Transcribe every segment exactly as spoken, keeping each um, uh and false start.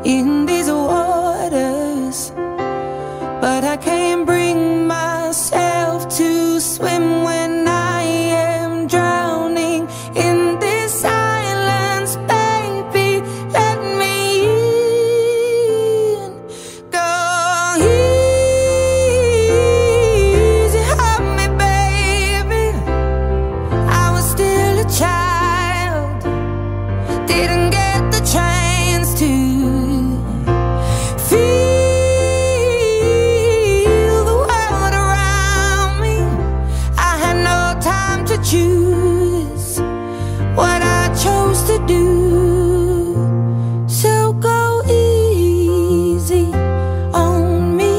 in these waters, but I can't bring myself to swim when I am drowning in this silence. Baby, let me in. Go easy on me, baby. I was still a child, didn't get the chance to feel the world around me. I had no time to choose what I chose to do. So go easy on me.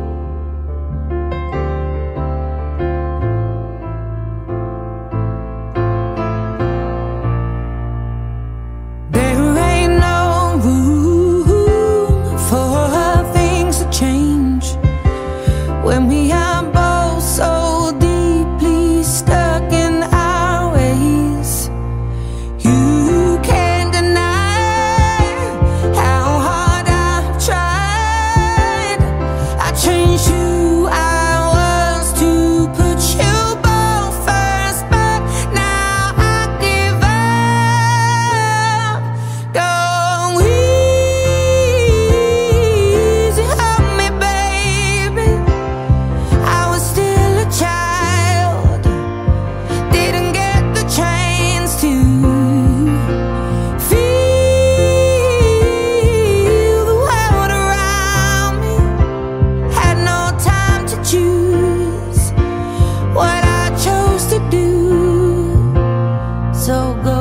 There ain't no room for things to change when we are both so deeply stuck in our ways. You can't deny how hard I've tried. I changed who I was to put you both first, but now I give up. Go easy on me, baby. I was still a child, didn't get the chance to feel the world around me. Had no time to choose what I chose to do. So go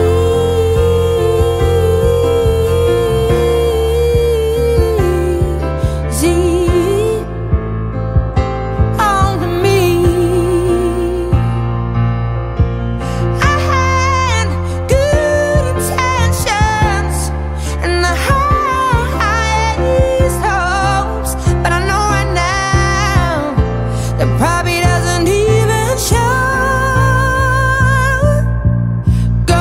easy on me. I had good intentions and the highest hopes, but I know right now that probably doesn't even show. Go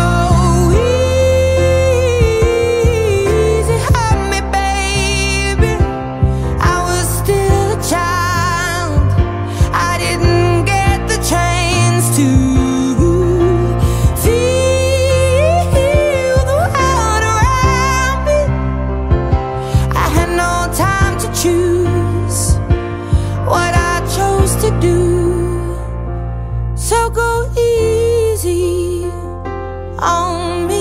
easy on me, baby. I was still a child, I didn't get the chance to feel the world around me. I had no time to choose what I chose to do. So go easy on me.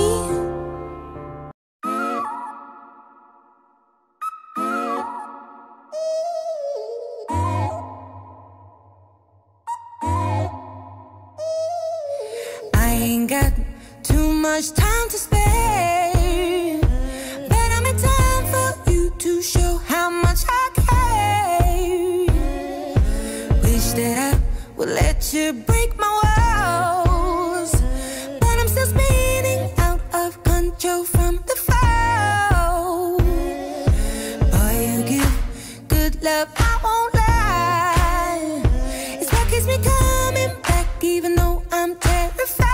I ain't got too much time to spare, but I'm in time for you to show how much I care. Wish that I would let you break my walls, but I'm still spinning out of control from the fall. Boy, you give good love, I won't lie. It's what keeps me coming back even though I'm terrified.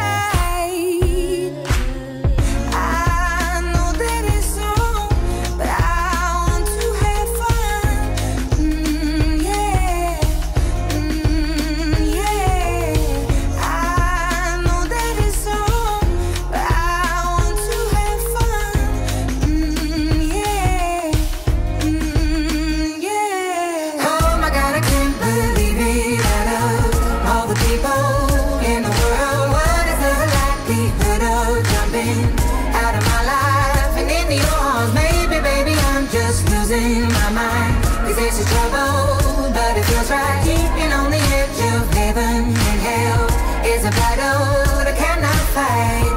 I know that it's wrong, but I want to have fun. Mm, yeah, mm, yeah. I know that it's wrong, but I want to have fun. Mm, yeah, mm, yeah. Oh my God, I can't believe it. Out of all the people in the world, what is the likelihood of jumping out of my life and into yours? Maybe, baby, I'm just losing my mind. Cause this is trouble, but it feels right. Keeping on the edge of heaven and hell is a battle that I cannot fight.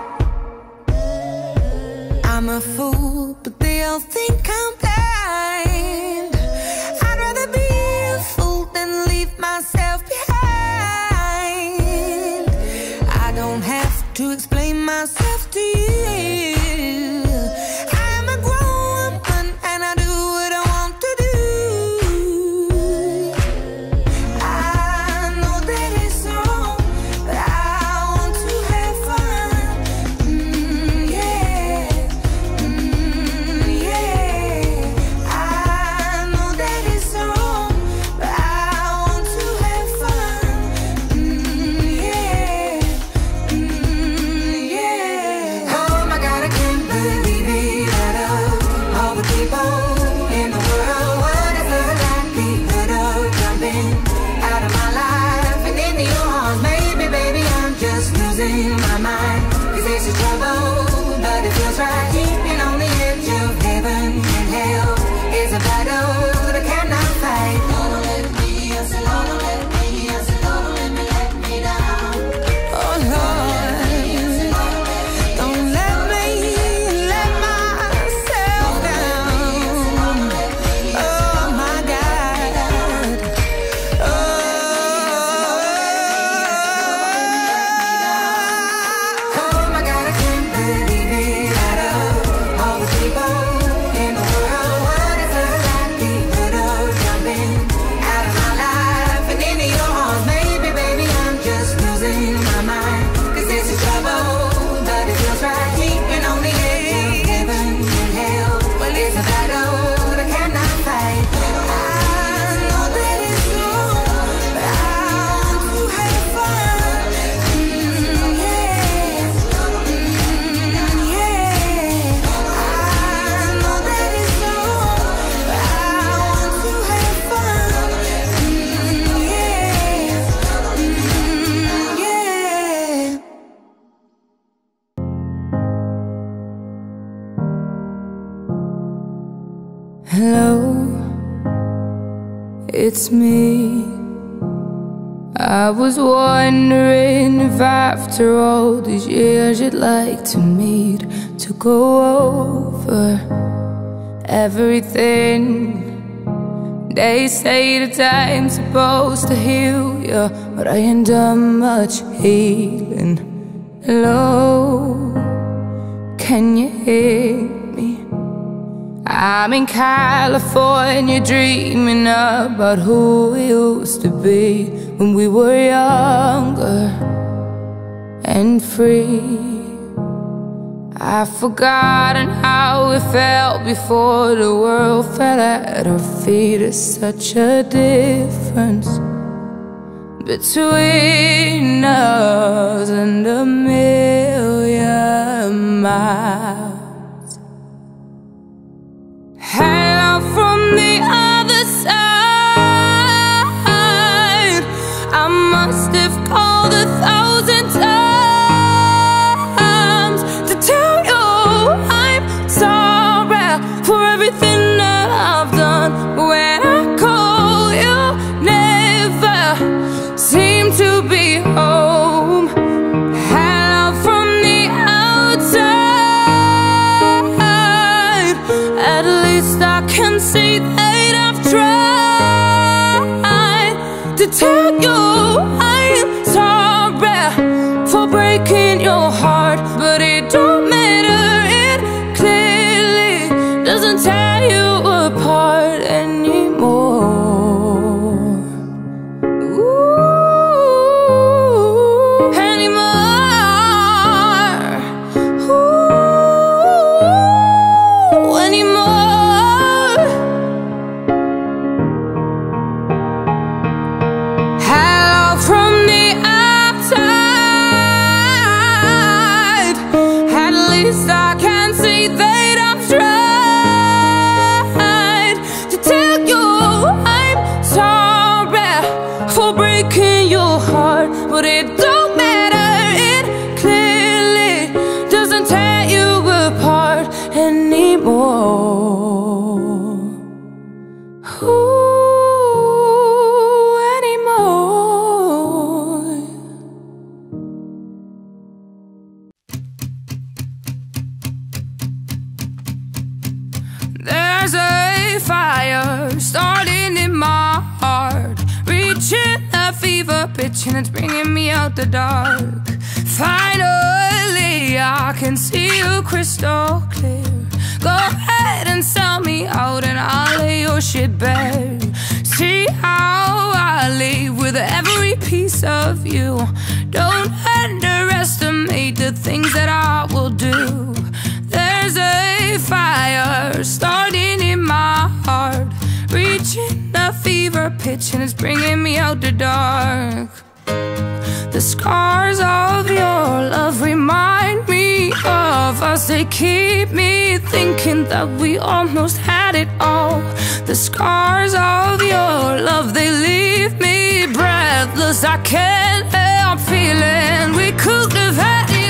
I'm a fool, but they all think I'm blind. I'd rather be a fool than leave myself behind. I don't have to explain myself to you. I'm a grown woman and I do what I want to do. I know that it's wrong, but I want to have fun. Mm, yeah, mm, yeah. Hello, it's me. I was wondering if after all these years you'd like to meet, to go over everything. They say the time's supposed to heal you, but I ain't done much healing. Hello, can you hear me? I'm in California dreaming about who we used to be when we were younger and free. I've forgotten how it felt before the world fell at our feet. There's such a difference between us and a million miles. Hello from the other side. I must have called a thousand times to tell you I'm sorry for everything that I've done. But when I call, you never seem to be home. Hello from the outside. At least I can see that I've tried to tell you I'm sorry for breaking your heart, but it don't matter, it clearly doesn't tear you apart anymore. Ooh, anymore. Ooh, anymore. Hello from the outside. At least I can see that I've tried to tell you I'm sorry for breaking your heart, but it don't matter, it clearly doesn't tear you apart anymore. Ooh, anymore. There's a fire starting in my heart, reaching a fever pitch and it's bringing me out the dark. Finally I can see you crystal clear. Go ahead and sell me out and I'll lay your shit bare. See how I leave with every piece of you. Don't underestimate the things that I will do. There's a fire starting in my heart, reaching a fever pitch and it's bringing me out the dark. The scars of your love remind me of us. They keep me thinking that we almost had it all. The scars of your love, they leave me breathless. I can't help feeling we could have had it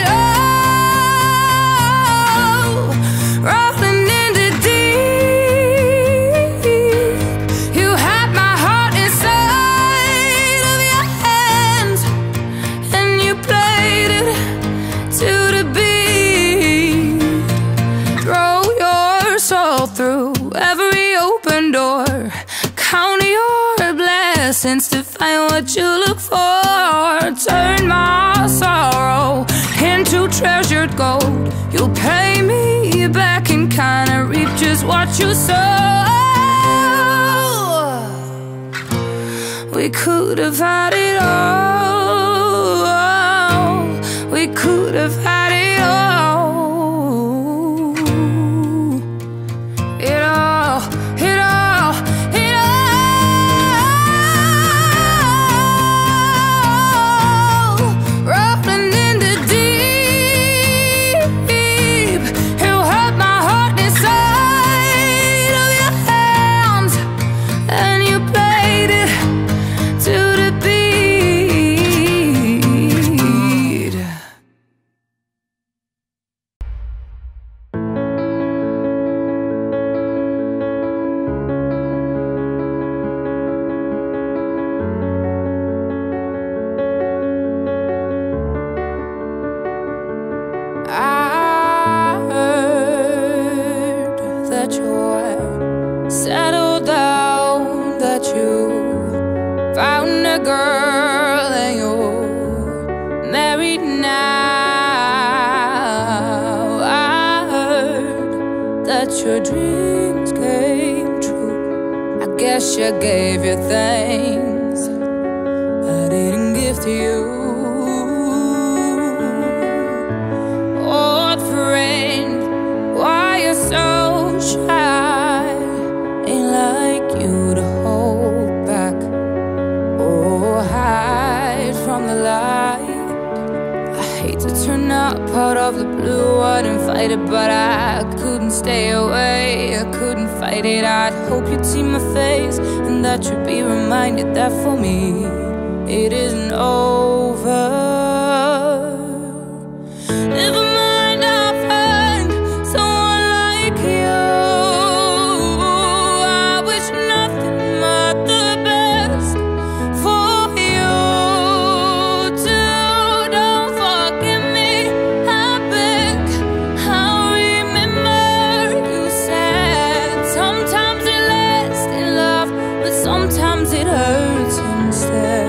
all. Rolling in the deep, you had my heart inside of your hands, and you played it to the beat. Throw your soul through every open door, count your blessings to find what you look for. Turn my sorrow into treasured gold. You'll pay me back in kind and reap just what you sow. We could have had it all. We could have had it all. It all, it all, it all. Rolling in the deep, you held my heart inside of your hands, and you played it to the beat. you're settled down, that you found a girl and you're married now. I heard that your dreams came true. I guess you gave your things I didn't give to you. Old friend, why you so shy? Ain't like you to hold back or hide from the light. I hate to turn up out of the blue, I didn't fight it, but I couldn't stay away. I couldn't fight it. I'd hope you'd see my face and that you'd be reminded that for me it isn't over. Never mind, I'll find someone like you. I wish nothing but the best for you too. Don't forgive me, I beg. I remember you said sometimes it lasts in love, but sometimes it hurts instead.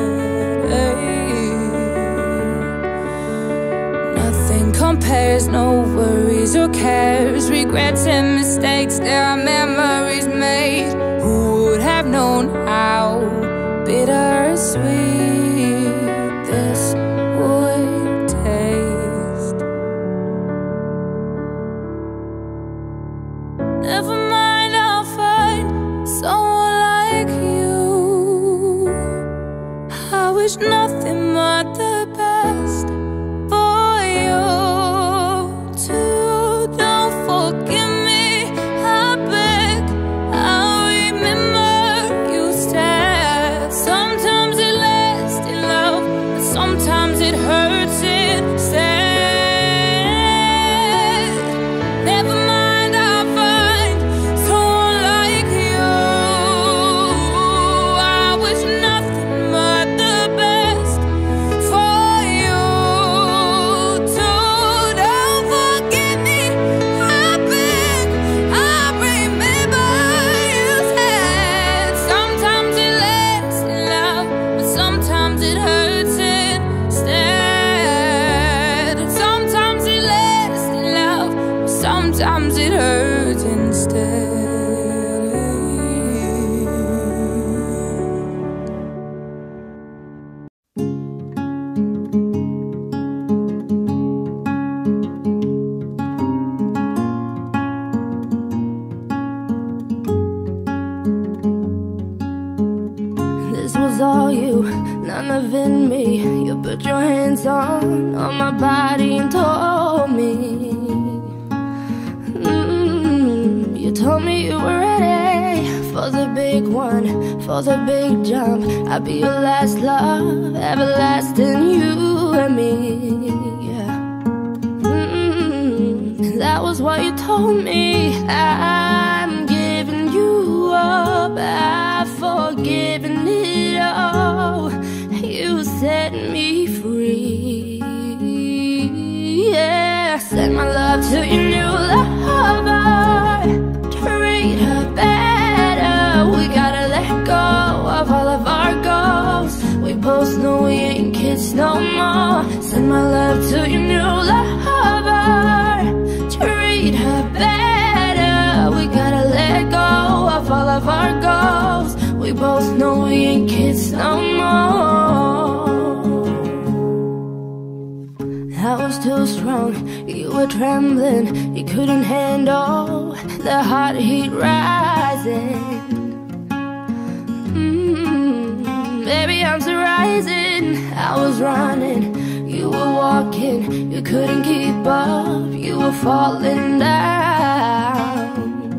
Compares, no worries or cares, regrets and mistakes. There are memories made. Who would have known how bittersweet this would taste? Never mind, I'll find someone like you. I wish nothing but the best. Sometimes it hurts instead. This was all you, none of it me. You put your hands on, on my body and told me. You told me you were ready for the big one, for the big jump. I'd be your last love, everlasting, you and me, yeah. Mm-hmm. That was what you told me. I'm giving you up, I've forgiven it all. You set me free, yeah. Send my love to your new lover. Treat her better. We gotta let go of all of our goals. We both know we ain't kids no more. Send my love to your new lover. Treat her better. We gotta let go of all of our goals. We both know we ain't kids no more. I was too strong, you were trembling. You couldn't handle the hot heat rising. mm, Baby, I'm still rising. I was running, you were walking. You couldn't keep up, you were falling down.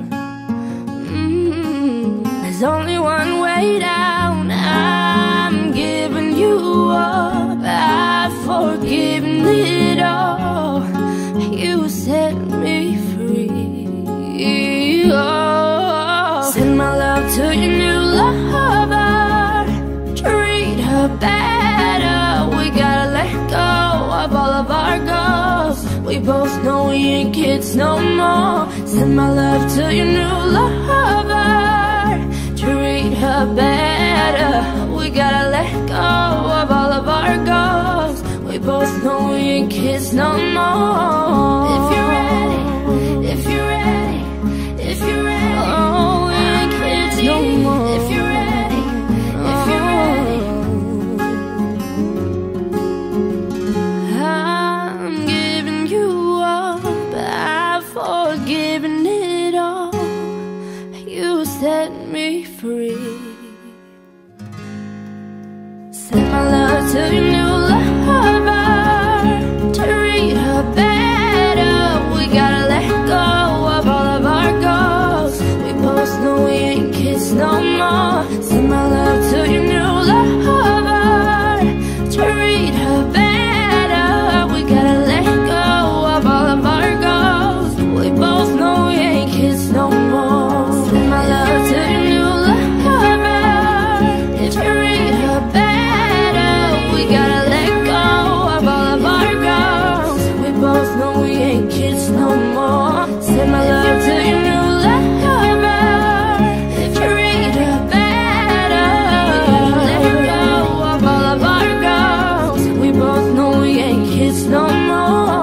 mm, There's only one way down. I'm giving you up, I've forgiven it all. You set me free, oh. Send my love to your new lover. Treat her better. We gotta let go of all of our goals. We both know we ain't kids no more. Send my love to your new lover. Treat her better. We gotta let go of all of our goals. We both know we ain't kids no more. If you're ready, if you're ready, if you're ready, oh, we ain't kids no more. If you're ready, if you're ready, I'm giving you up, I've forgiven it all. You set me free. Send my love to your new lover. Treat her better. We gotta let go of all of our goals. We both know we ain't kids no more. Send my love to your new lover. Treat her better. We gotta let go of all of our goals. We both know we ain't kids no more. Send my love to your new lover. Treat her better. We gotta let go of all of our goals. We both know we ain't kids no more. Send my love to your new lover. Treat her better. We gotta let go of all of our goals. We both know we ain't kids no more.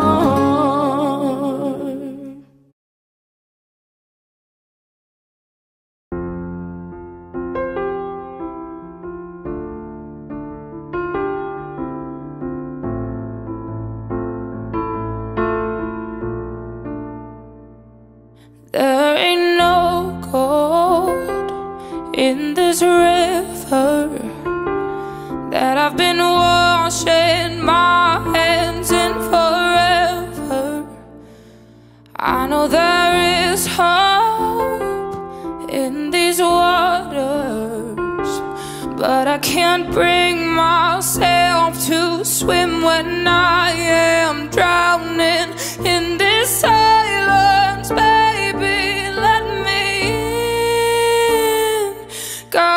There ain't no gold in this river that I've been washing my hands in forever. I know there is hope in these waters, but I can't bring myself to swim when I am drowning in this silence. Baby, let me in. Go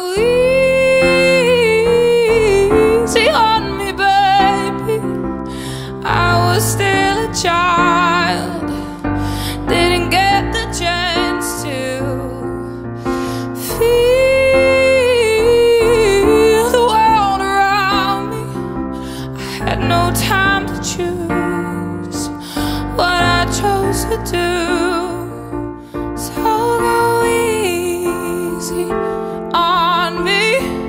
easy on me, baby. I was still a child, didn't get the chance to feel the world around me. I had no time to choose what I chose to do. So go easy on me.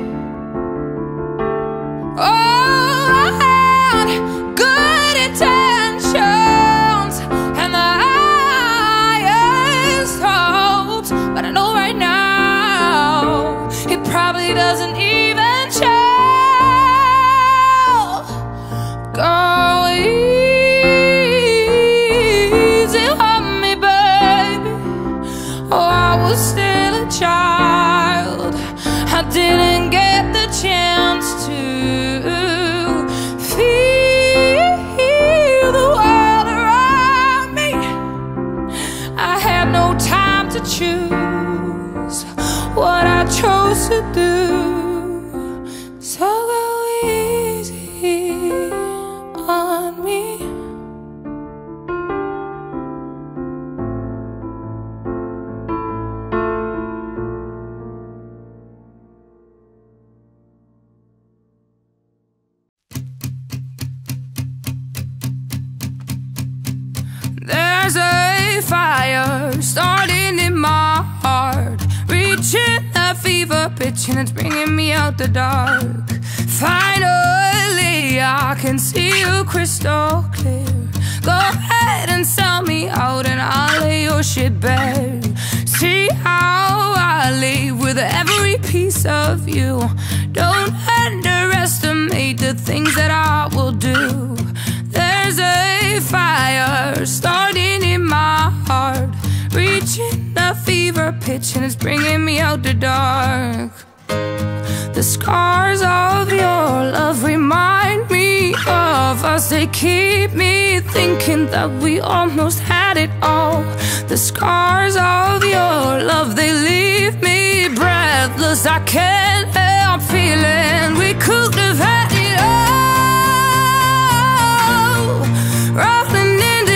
Oh, I had good intentions and the highest hopes, but I know right now it probably doesn't even show. Go easy on me, baby. Oh, I was still a child, I didn't get the chance to feel the world around me. I had no time to choose what I chose to do. So go easy on me. There's a fire starting in my heart, reaching a fever pitch and it's bringing me out the dark. Finally, I can see you crystal clear. Go ahead and sell me out and I'll lay your shit bare. See how I leave with every piece of you. Don't underestimate the things that I will do. There's a fire starting in my heart, reaching a fever pitch and it's bringing me out the dark. The scars of your love remind me of us. They keep me thinking that we almost had it all. The scars of your love, they leave me breathless. I can't help feeling we could have had it all. Rolling in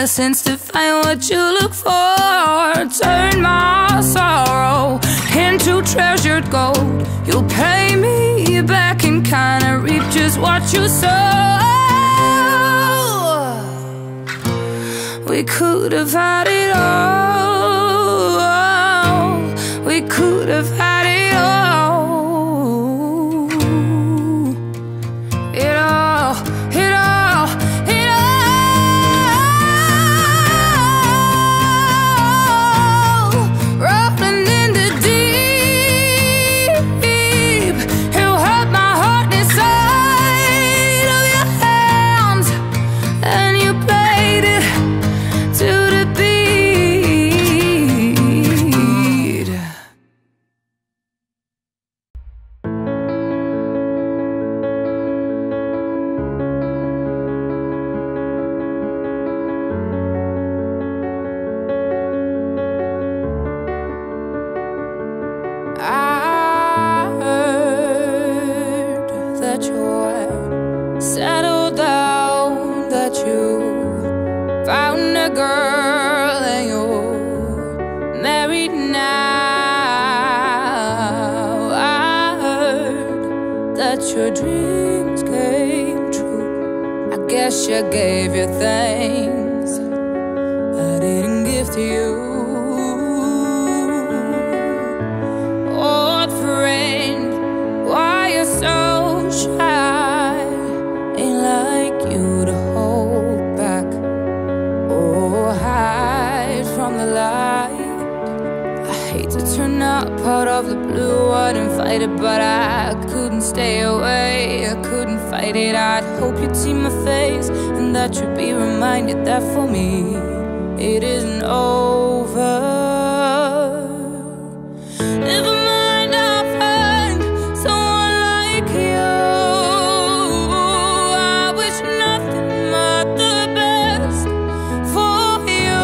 essence to find what you look for. Turn my sorrow into treasured gold. You'll pay me back in kind and reap just what you sow. We could have had it all. We could have had it all. It all, it all, it all. Rolling in the deep, you held my heart inside of your hands, and you played it to the beat. I heard that you're settled down, that you found a girl and you're married now. I heard that your dreams came true. I guess you gave your things I didn't give to you. Old friend, why you so shy? Ain't like you to hold back or hide from the light. I hate to turn up out of the blue, I didn't fight it, but I couldn't stay away. I couldn't fight it. I'd hope you'd see my face and that you'd be reminded that for me it isn't over. Never mind, I'll find someone like you. I wish nothing but the best for you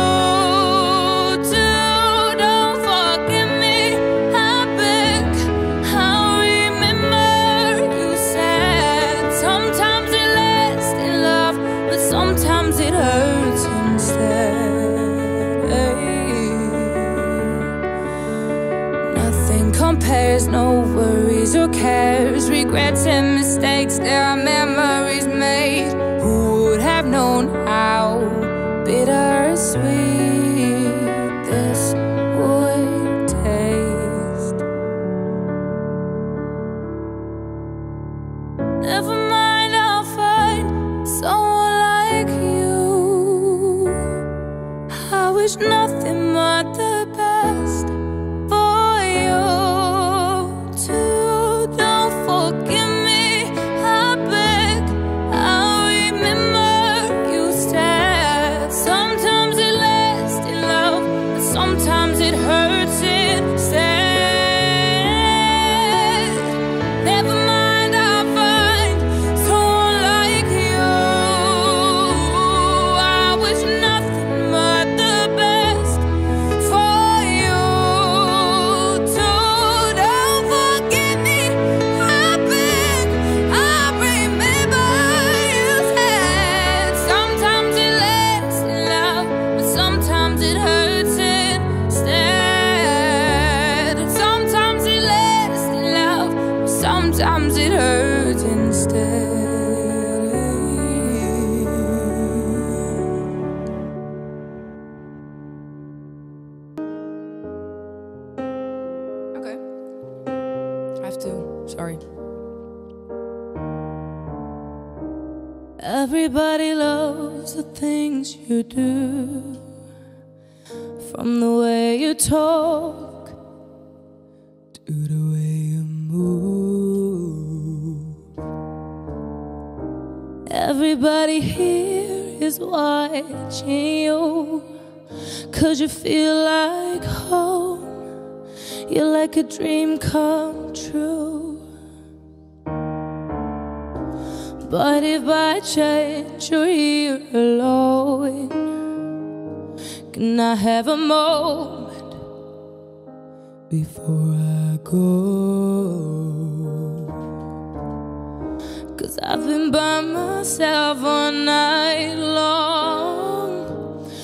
too. Don't forgive me, I beg. I'll remember you said sometimes it lasts in love, but sometimes it hurts instead. Nothing compares, no worries or cares, regrets and mistakes. There are memories made. Who would have known how bittersweet this would taste? Never mind, I'll find someone like you. I wish nothing but the best for you too. Don't forgive me, I beg. I'll remember you said sometimes it lasts in love, but sometimes it hurts instead. Never mind, I'll find someone like you. I wish nothing but the best for you too. Don't forget me, I beg. I remember you said sometimes it lasts in love, but sometimes it hurts instead. Sometimes it lasts in love, but sometimes it hurts instead. Okay. I have to. Sorry. Everybody loves the things you do, from the way you talk to the way you move. Everybody here is watching you, 'cause you feel like home. You're like a dream come true. But if by chance you're here alone, can I have a moment before I go? 'Cause I've been by myself all night long,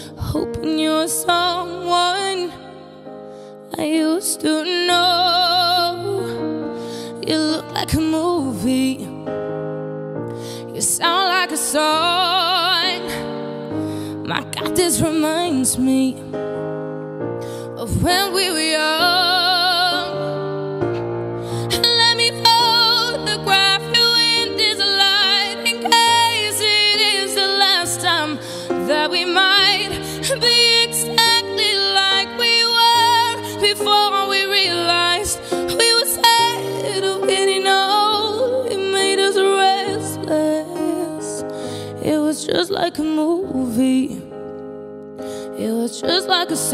like a movie. You sound like a song. My God, this reminds me of when we were young. Let me photograph you in this light, in case it is the last time that we might be exactly like we were before we realized we were scared of getting old. It made us restless. It was just like a movie. It was just like a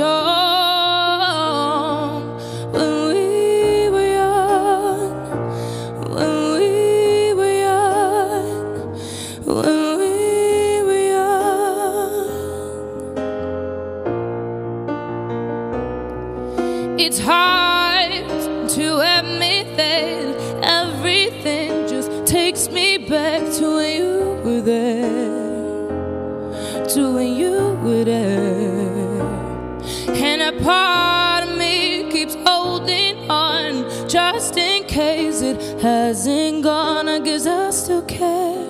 song. When we were young, when we were young, when we were young. It's hard to admit that everything just takes me back to when you were there, to when you were there. And a part of me keeps holding on, just in case it hasn't gone. I guess I still care.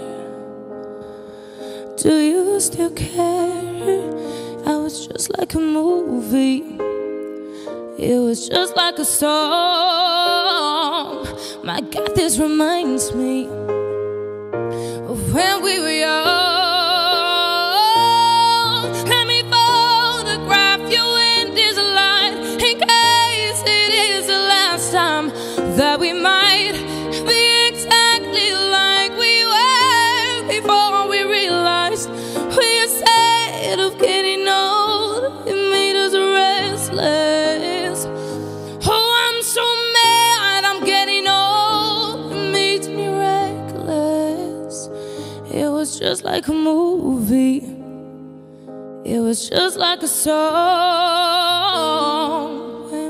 Do you still care? I was just like a movie. It was just like a song. My God, this reminds me of when we were young. That we might be exactly like we were before we realized we were scared of getting old. It made us restless. Oh, I'm so mad I'm getting old. It made me reckless. It was just like a movie. It was just like a song.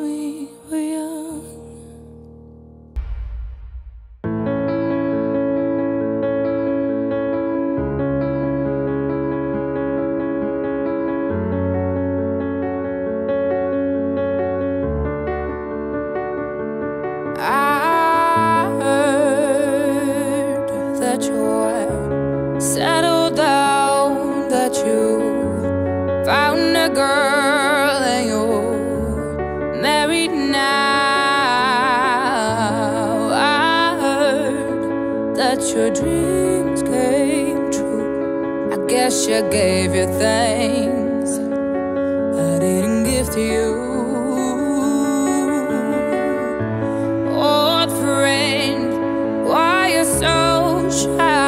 Settle down, that you found a girl and you're married now. I heard that your dreams came true. I guess you gave your things I didn't give to you. Old friend, why you so shy?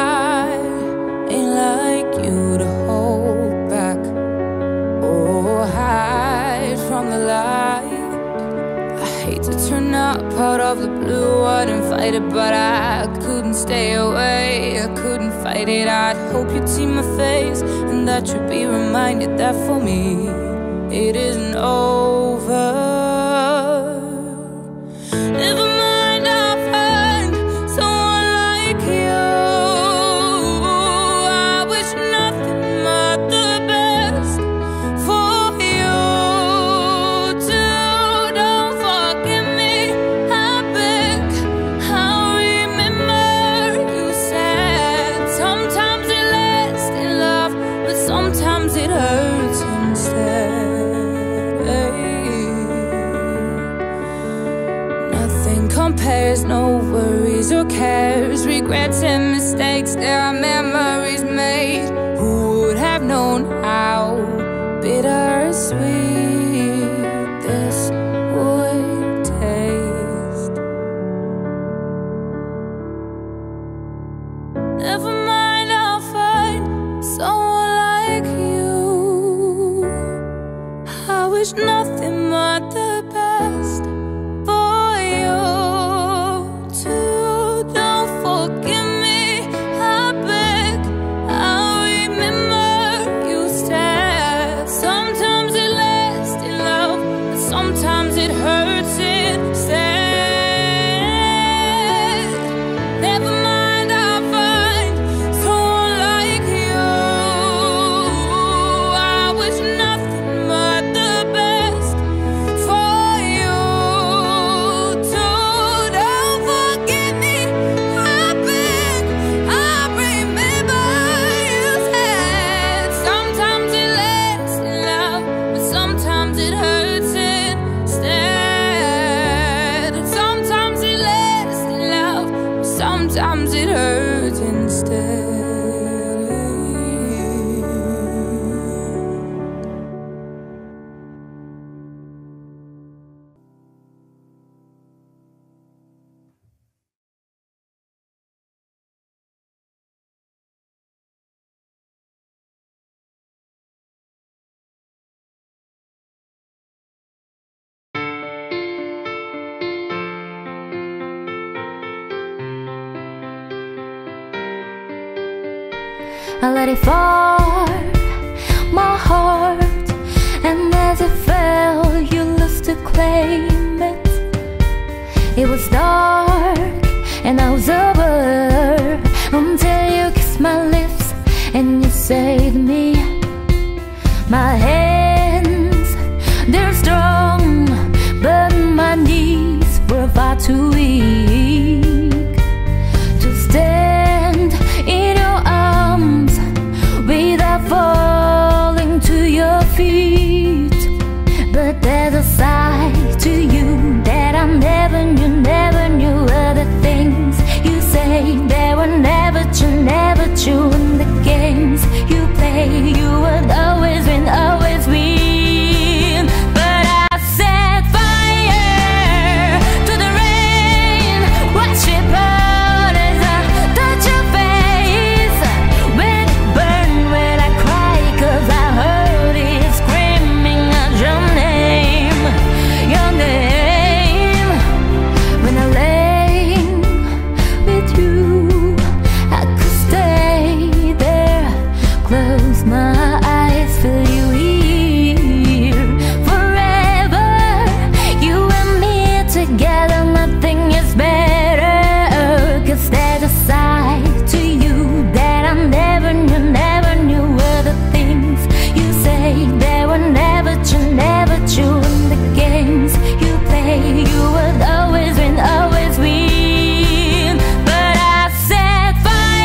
Turn up out of the blue, I didn't fight it, but I couldn't stay away. I couldn't fight it. I'd hope you'd see my face and that you'd be reminded that for me it isn't over. Never mind, I'll find someone like you. I wish nothing but the best for you too. Don't forget me, I beg. I'll remember you said sometimes it lasts in love, but sometimes it hurts instead. Nothing compares, no worries or cares, regrets and mistakes. There are memories made. Who would have known how bittersweet this would taste? Never mind, I'll find someone like you. I wish nothing but the best for you too. Don't forgive me, I beg. I let it fall, my heart, and as it fell, you lost to claim it. It was dark and I was over until you kissed my lips and you saved me. My hands, they're strong, but my knees were far too weak to stand in your arms without falling to your feet. But there's a side to you that I never knew, never knew. Other things you say that were never true, never true. In the games you play, you would always win, always win. But I set fire to the rain, watch it burn as I touch your face. When it burned, when I cry, 'cause I heard it screaming out your name, your name. When I lay with you, I could stay there, close my eyes, feel you here forever. You and me together, nothing is better. 'Cause there's a side to you that I never knew, never knew. Other things you say that were never true, never true. In the games you play, you would always win, always win. But I set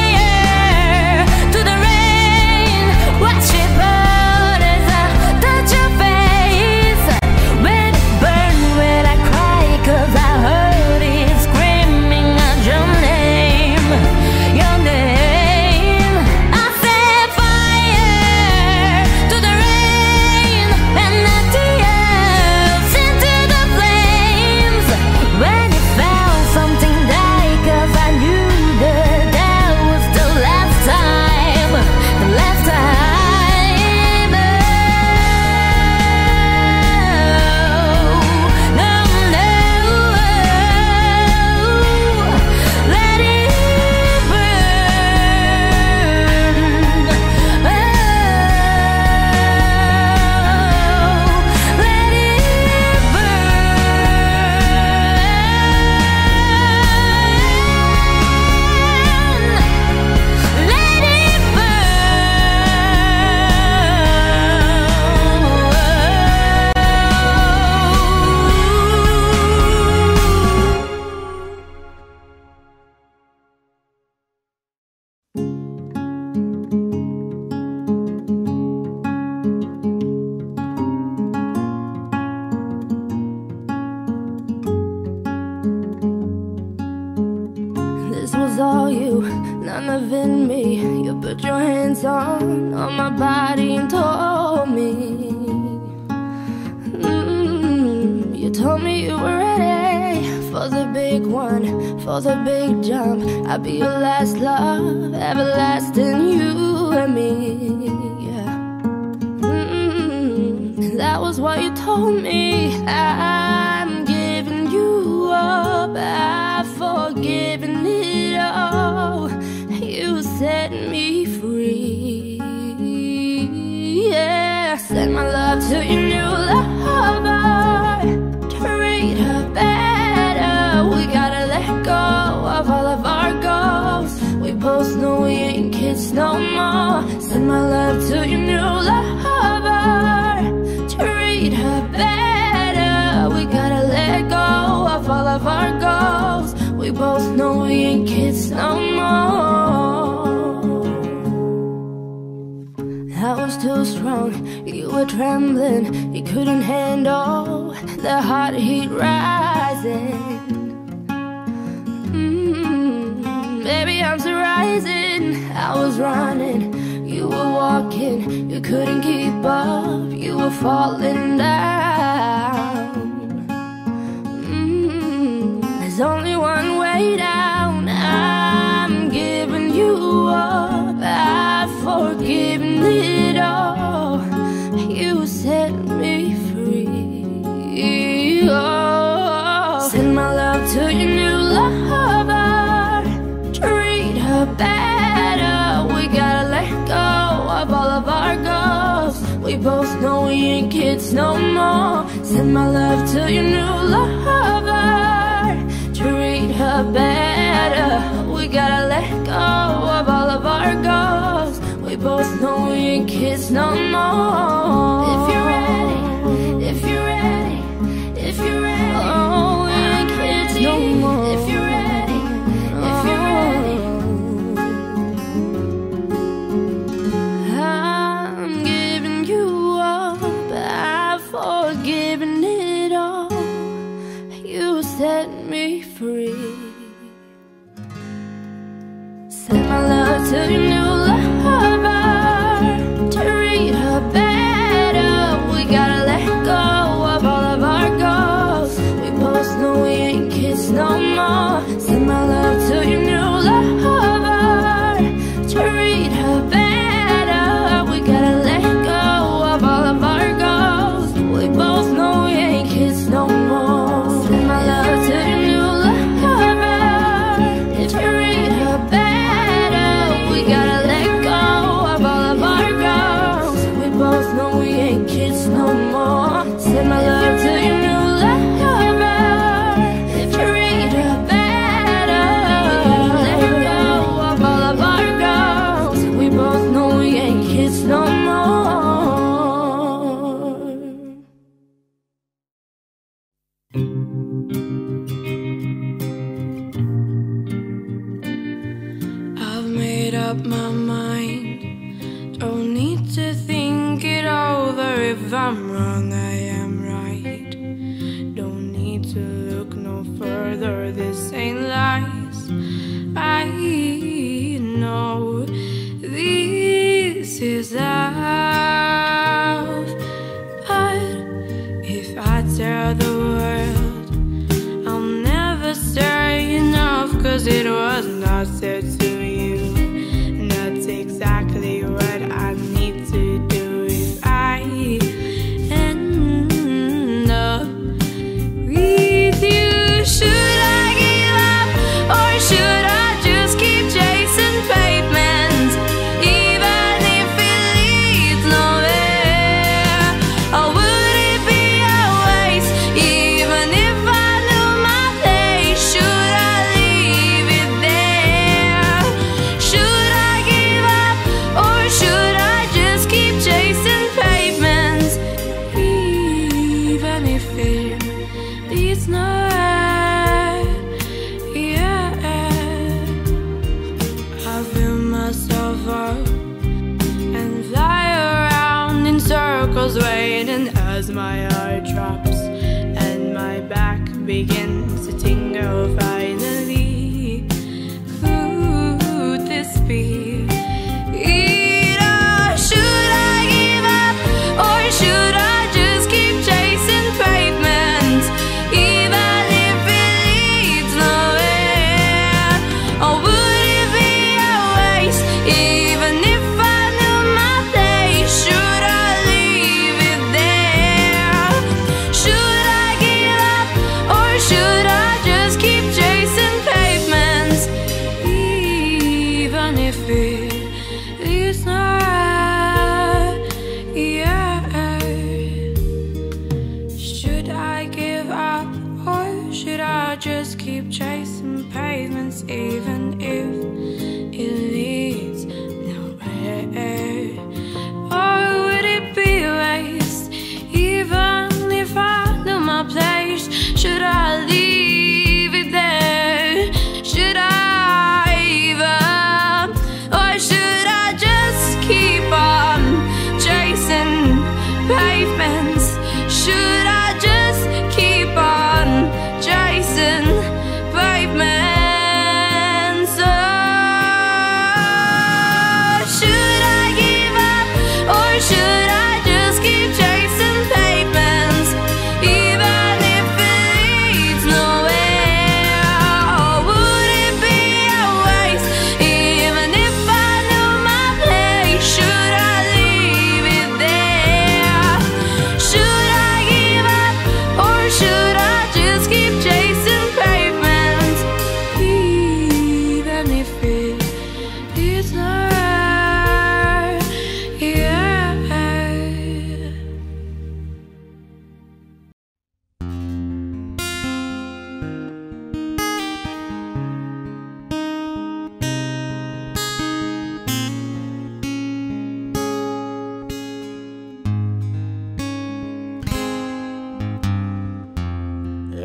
fire to the rain, watch it burn as I touch your face. When it burned, when I cry, 'cause I heard it screaming out your name, your name. I set fire to the rain and the tears into the flames. When it found something die, 'cause I knew that that was the last time, the last time. Oh, no, no, let it burn. Oh, let it burn. Let it This was all you, none of it me. You put your hands on, on my body and told me, mm, you told me you were ready for the big one, for the big jump. I'd be your last love, everlasting, you and me, yeah. Mm, that was what you told me. I'm giving you up, I've forgiven it all. You set me free, yeah. Send my love to your new lover, treat her better. We gotta let go of all of our goals. We both know we ain't kids no more. Send my love to your new lover, treat her better. We gotta let go of all of our goals. We both know we ain't kids no more. I was too strong, you were trembling. You couldn't handle the hot heat rising. Mm, baby, I'm still rising. I was running, you were walking. You couldn't keep up, you were falling down. Mm, there's only one way down. I'm giving you up, I've forgiven it all. You set me free, oh. Send my love to your new lover, treat her better. We gotta let go both know we ain't kids no more. Send my love to your new lover. Treat her better. We gotta let go of all of our goals. We both know we ain't kids no more. If you're ready, if you're ready, if you're ready, oh, we ain't kids no more. If you're ready, if you're ready, I'm giving you up, I've forgiven it all. You set me free. Send my love to your new lover. Treat her better. We gotta let go of all of our goals. We both know we ain't kids no more. Send my love to your new lover. Treat her better. We gotta let go of all of our goals. We both know we ain't kids no more. Send my love to your new lover. Treat her better. We gotta let go of all of our goals. We both know we ain't kids no more. Send my love to your new lover. Treat her better. We gotta let go of all of our goals. We both know we ain't kids no more. I've made up my mind. Don't need to think it over. If I'm wrong, I am right. Don't need to look no further. This ain't lies. I know this is love. But if I tell the world, I'll never say enough. Cause it was not said to you. And that's exactly what I need to do. If I end up with you, should I give up or should I just keep chasing pavements? Even if it leads nowhere, or would it be a waste? Even if I knew my place, should I leave it there? Should I give up or should I just keep chasing pavements? Even if it leads nowhere, yeah. I fill myself up and fly around in circles, waiting as my heart drops and my back begins to tingle. Finally, could this be it? Or should I give up or should I just keep chasing pavements? Even if it leads nowhere, or would it be a waste? Even if I knew my place, should I leave it there? Should I give up or should I just keep chasing pavements? Even if it leads nowhere, yeah. Should I give up or should I just keep chasing pavements? Even if it leads nowhere, or would it be a waste? Even if I knew my place, should I leave it there? Should I give up or should I just keep on chasing pavements? Should I just keep on chasing pavements? Oh.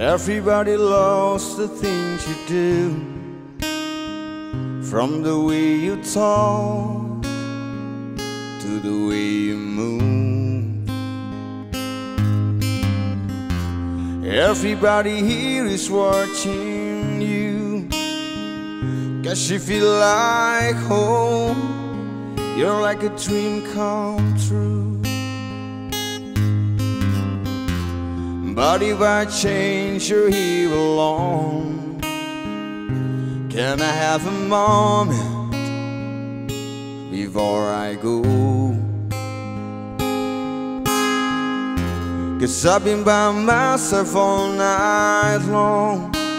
Everybody loves the things you do, from the way you talk to the way you move. Everybody here is watching you, 'cause you feel like home. You're like a dream come true. But if I change, you're here alone. Can I have a moment before I go? 'Cause I've been by myself all night long,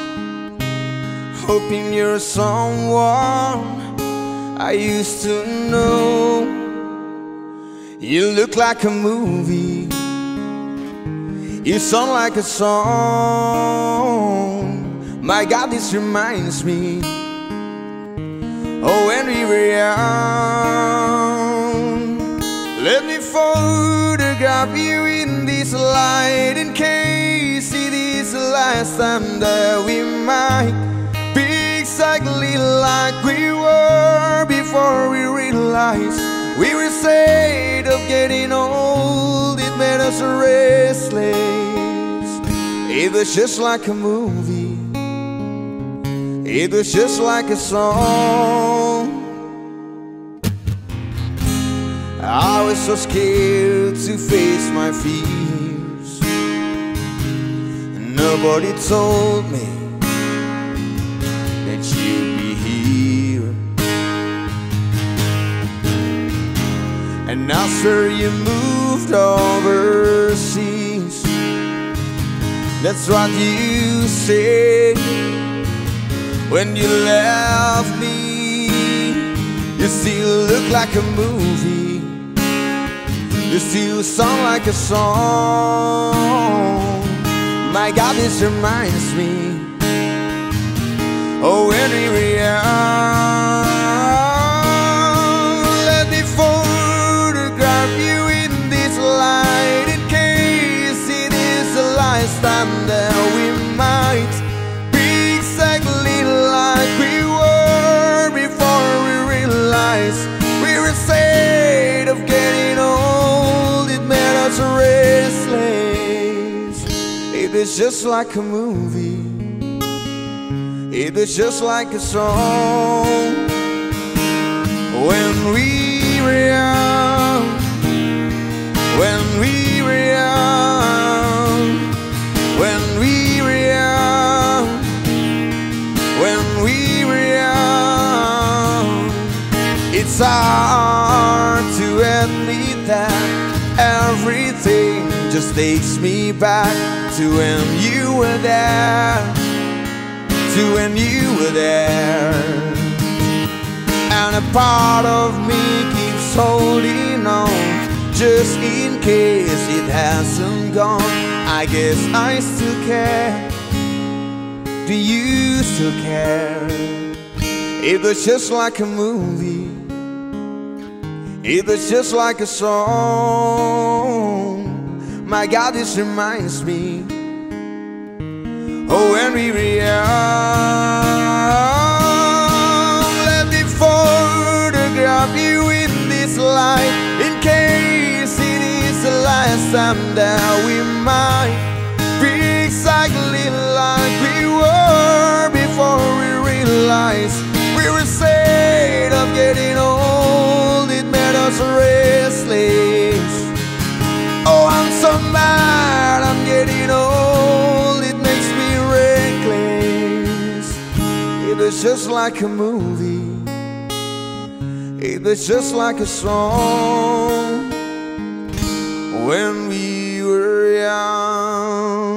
hoping you're someone I used to know. You look like a movie, you sound like a song. My God, this reminds me of when we were young. Let me photograph you in this light, in case it is the last time that we might be exactly like we were before we realized we were afraid of getting old. It made us restless. It was just like a movie, it was just like a song. I was so scared to face my fears. Nobody told me that you'd be here. And after you moved overseas, that's what you said when you left me. You still look like a movie, you still sound like a song. My God, this reminds me oh, when we were young. Let me photograph you in this light, in case it is the last time that we might be exactly like we were before we realized we were afraid of getting old. It made us restless. It was just like a movie, it was just like a song. When we were young, when we were young, when we were young, when we were young. It's hard to admit that everything just takes me back to when you were there, to when you were there. And a part of me keeps holding on, just in case it hasn't gone. I guess I still care. Do you still care? It was just like a movie, it was just like a song. My God, this reminds me oh, when we were young. Let me photograph you in this light, in case it is the last time that we might be exactly like we were before we realized we were afraid of getting old. It made us restless. Oh, I'm so mad I'm getting old. It makes me reckless. It was just like a movie, it was just like a song. When we were young.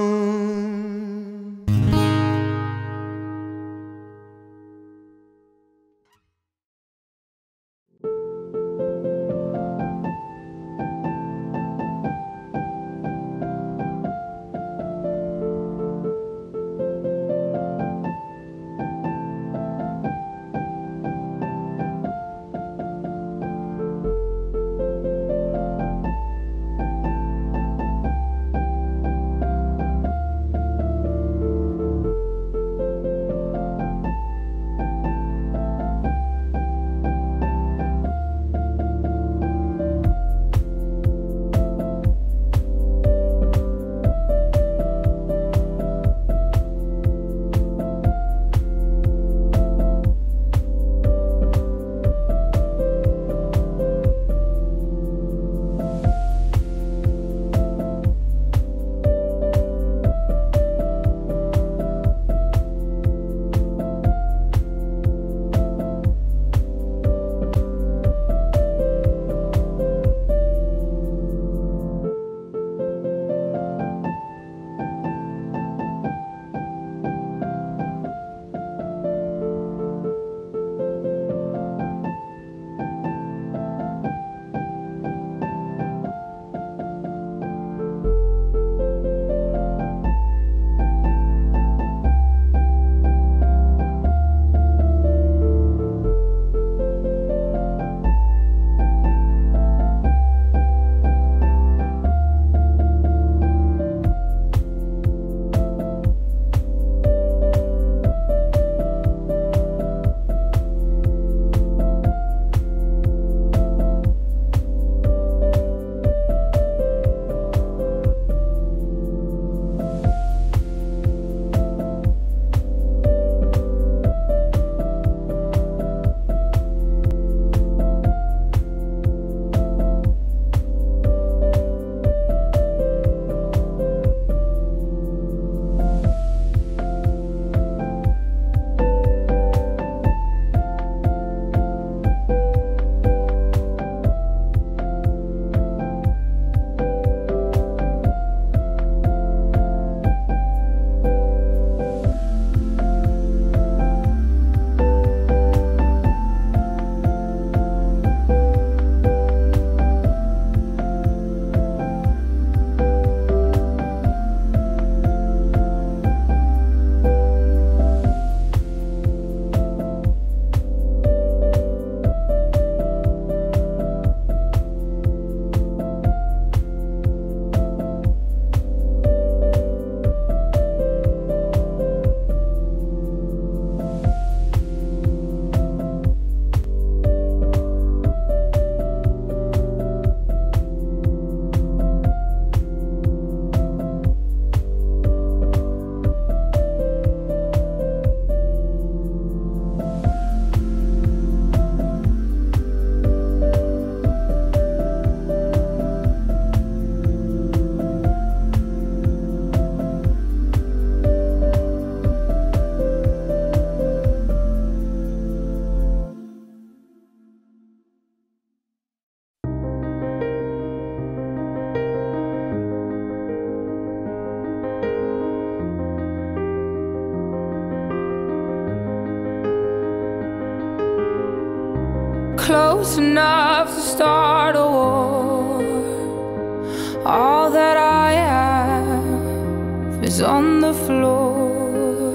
close enough to start a war. All that I have is on the floor.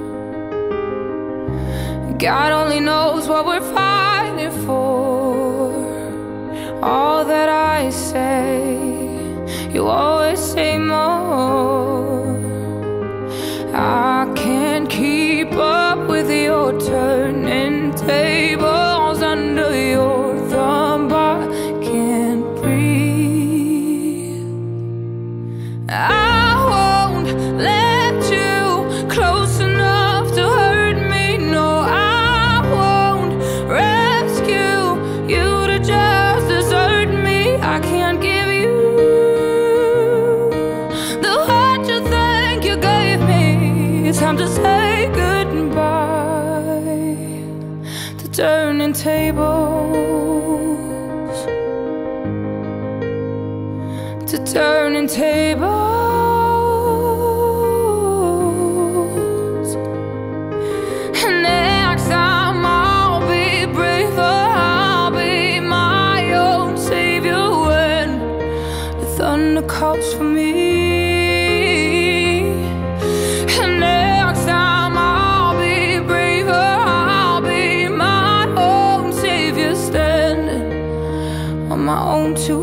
God only knows what we're fighting for. All that I say, you always say more. I can't keep up with your turning tables under your thumb. I can't breathe. I won't let you close enough to hurt me. No, I won't rescue you to just desert me. I can't give you the heart you think you gave me. It's time to say goodbye to turning tables, to turning tables. And next time I'll be braver, I'll be my own savior when the thunder calls for me. My own two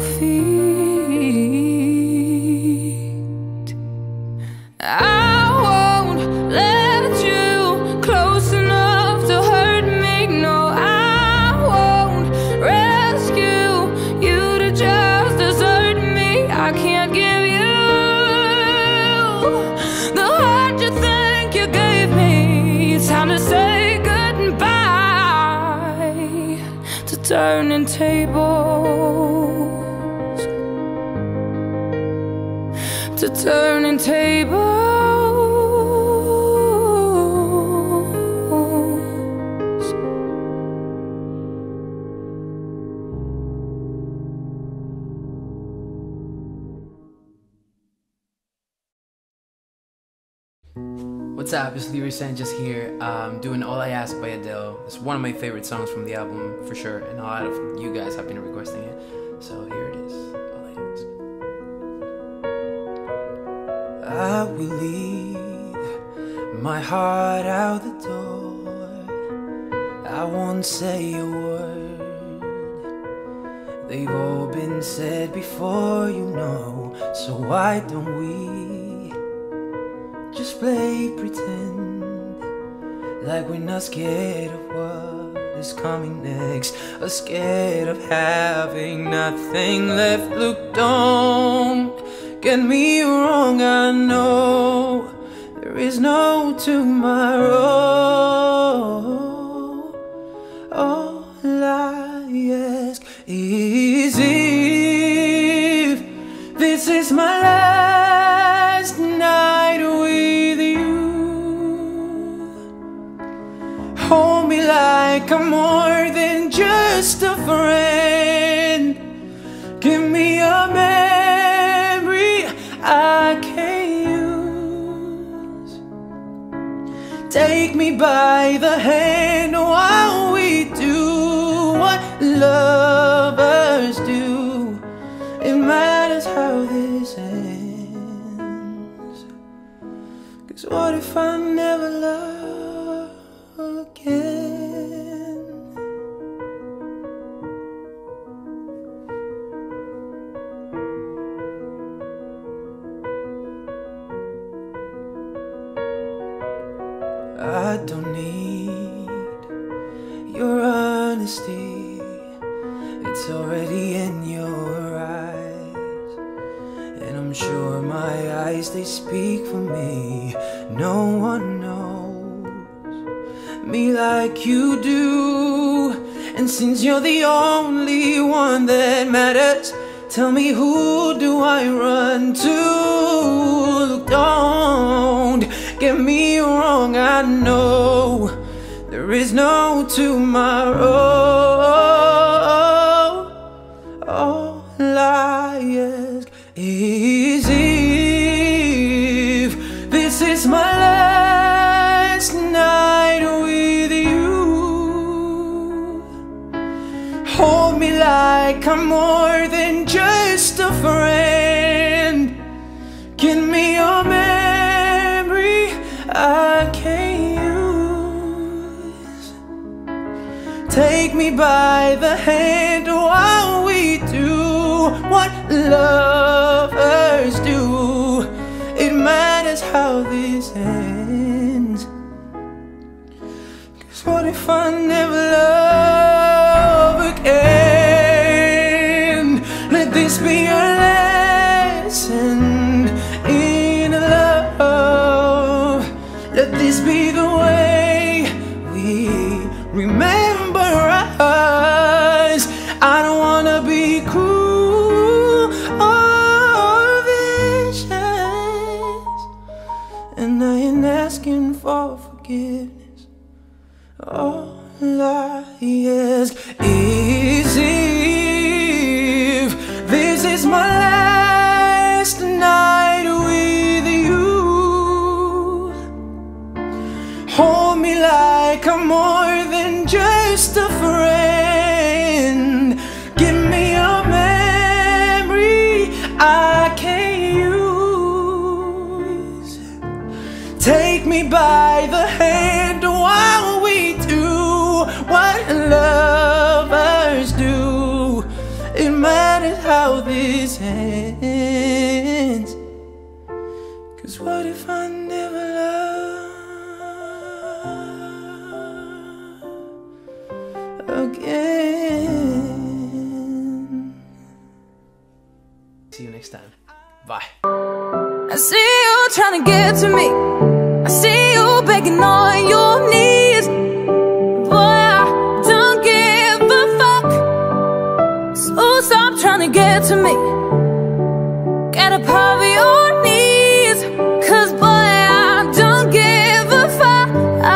feet. I won't let you close enough to hurt me. No, I won't rescue you to just desert me. I can't give you the heart you think you gave me. It's time to say goodbye to turning tables, to turning tables. What's up, it's Leroy Sanchez here, um, doing All I Ask by Adele. It's one of my favorite songs from the album, for sure, and a lot of you guys have been requesting it. So here it is, All I Ask. I will leave my heart out the door. I won't say a word. They've all been said before, you know. So why don't we just play pretend, like we're not scared of what is coming next, or scared of having nothing left. Look, don't get me wrong, I know there is no tomorrow. All I ask is if this is my last night with you, hold me like I'm more than just a friend. Give me a memory I can use. Take me by the hand while we do what lovers do. It matters how this ends, 'cause what if I never love again? I don't need your honesty, it's already in your eyes. And I'm sure my eyes, they speak for me. No one knows me like you do. And since you're the only one that matters, tell me, who do I run to? Look, don't get me wrong, I know there is no tomorrow. All I ask is if this is my last night with you, hold me by the hand while we do what lovers do. It matters how this ends. 'Cause what if I never love again? Let this be a lesson in love. Let this be the way we remember us. I don't wanna be cruel or vicious, and I ain't asking for forgiveness. All I ask is if this is my last night with you, hold me like I'm more than just a friend. Give me a memory I can use. Take me by the hand while we do what lovers do. It matters how this ends. 'Cause what if I never love again? See you next time. Bye. I see you trying to get to me. I see you begging on your knees. Boy, I don't give a fuck. So stop trying to get to me. Get up off your knees. 'Cause boy, I don't give a fuck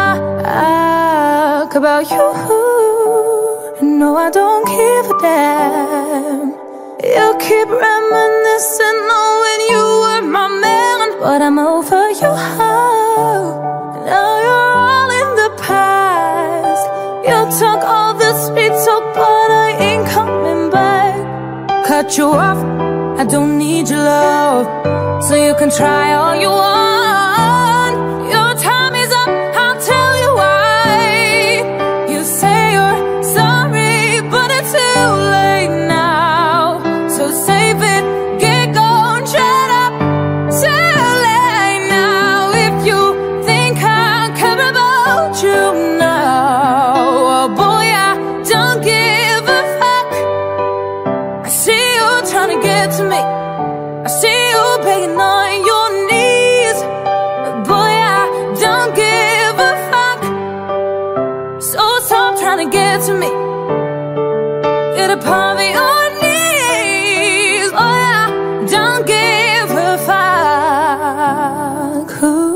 about you. No, I don't give a damn. You keep reminiscing on when you were my man, but I'm over you. Now you're all in the past. You took all the sweet talk, but I ain't coming back. Cut you off, I don't need your love, so you can try all you want. Your time is up, I'll tell you why. You say you're sorry, but it's too late now. So save it, get going, shut up. Too late now. If you think I care about you now, oh boy, I don't give a fuck. I see you trying to get to me. I see you begging on your knees. Boy, I don't give a fuck. So stop trying to get to me. Get up on your knees. Boy, I don't give a fuck.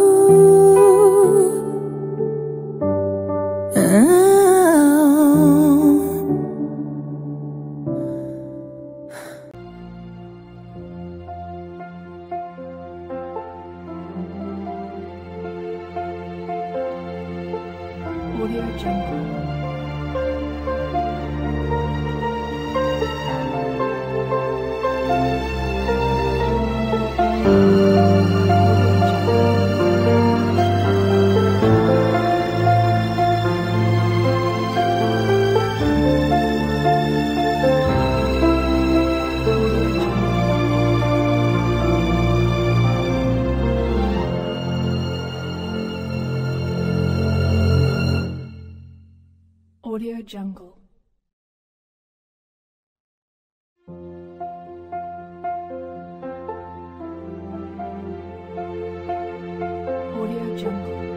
Ooh. Oh. Audio Jungle. Audio Jungle. Audio Jungle.